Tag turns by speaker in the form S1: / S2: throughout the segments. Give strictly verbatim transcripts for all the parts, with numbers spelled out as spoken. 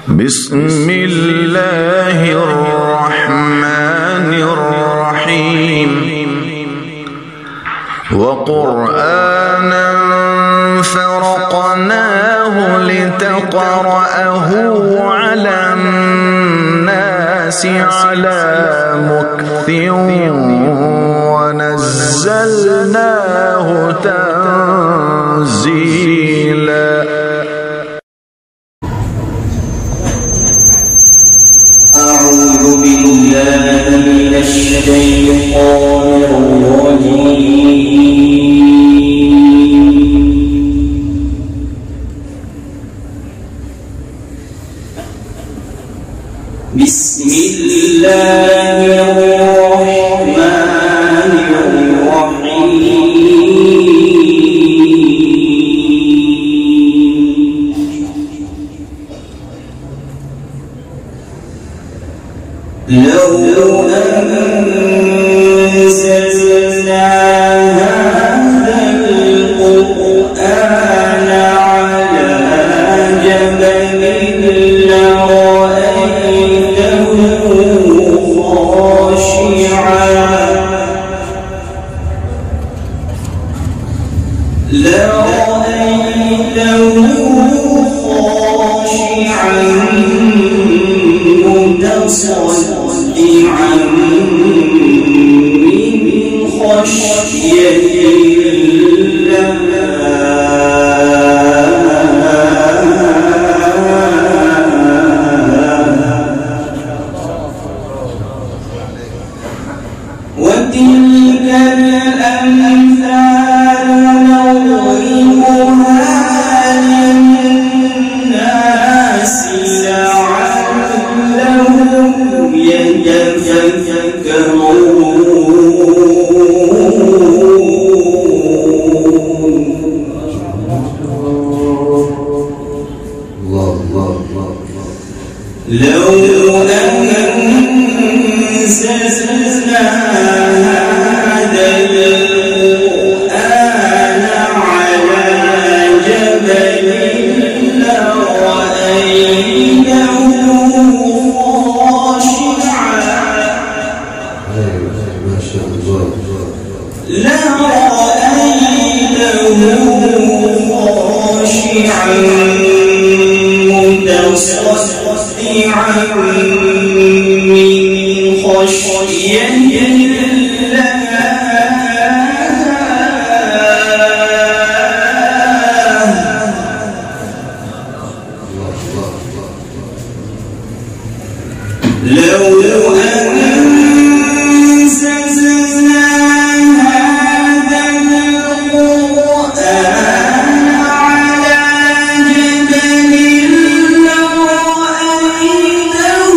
S1: بسم الله الرحمن الرحيم وقرآنا فرقناه لتقرأه على الناس على مكث ونزلناه تنزيلا.
S2: أعوذ بالله من الشيطان الرجيم. بسم الله الرحمن الرحيم. لو أنزلنا هذا القرآن على جبل لرأيته خاشعا لرأيته خاشعا متصدعا من خشية الله. وتلك الأمثال نضربها للناس لعلهم لو أنزلنا هذا القرآن على جبل لرأيته خاشعا لرأيته خاشعا متصدعا من خشية الله. لو أنزلنا هذا القرآن على جبل لرأيته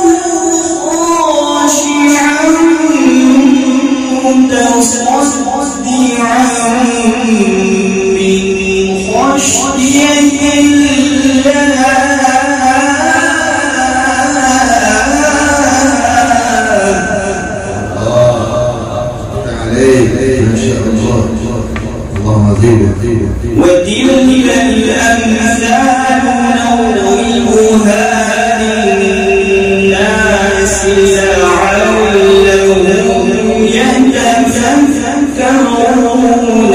S2: خاشعا متصدعا من خشية الله. وتلك الأمثال نضربها للناس لعلهم يتفكرون.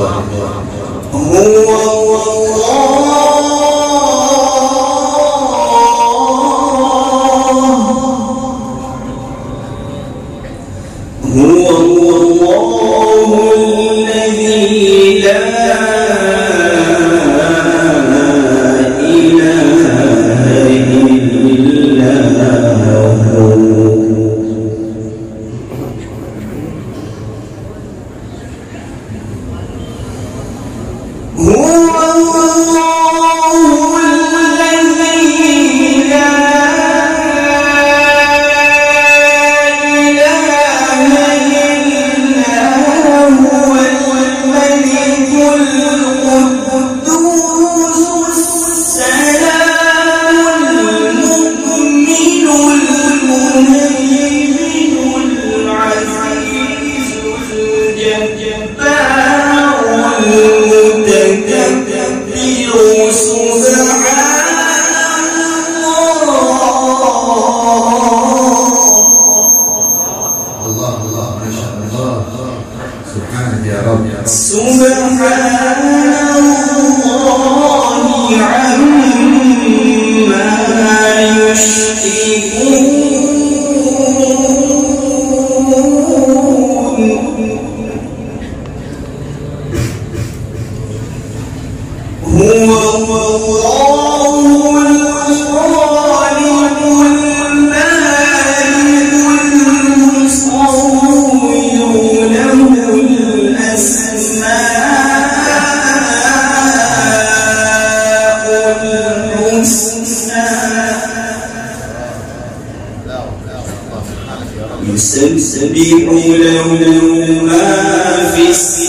S2: يسبح له ما في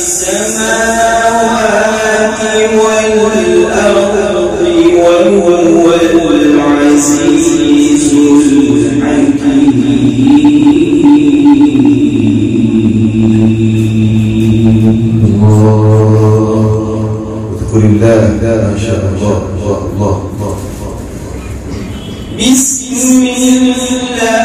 S2: السماوات والأرض وهو العزيز الحكيم.
S3: اذكر الله ما شاء الله الله الله الله.
S2: بسم الله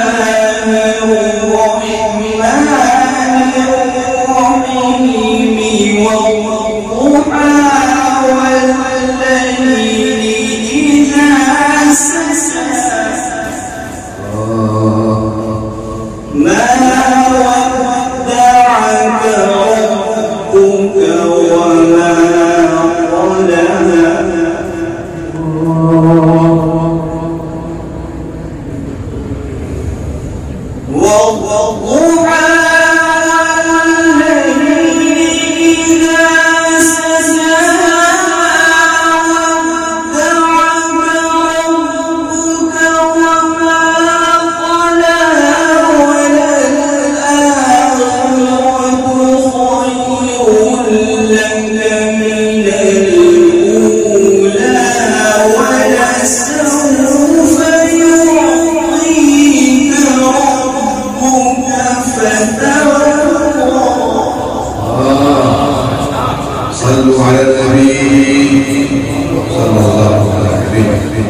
S3: صلوا على النبي صلى الله عليه وسلم.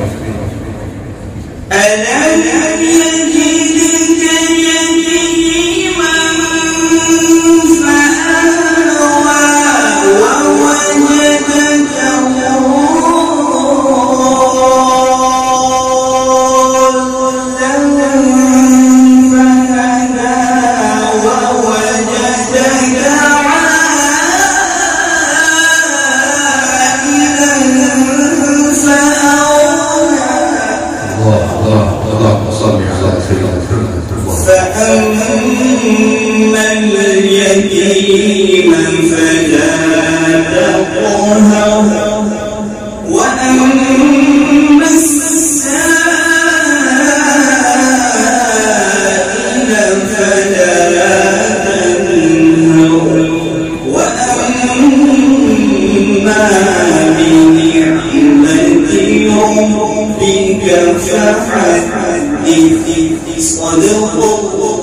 S2: ألم يجدك يتيما فآوى ووجدك فأما اليتيم فلا تقهر وأما السائل فلا تنهر وأما بنعمة ربك فحدث. صدق الله.